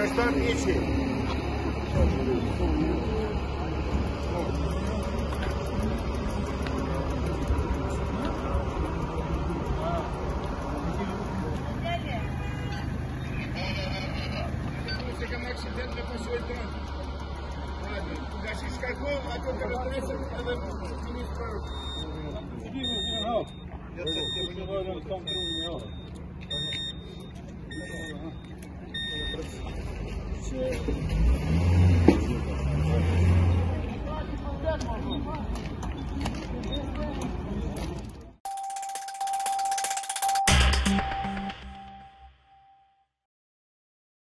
Start ici. Accident de consultant. Găsiți calcul, atunci că trebuie să avem finish pe rog. Ce?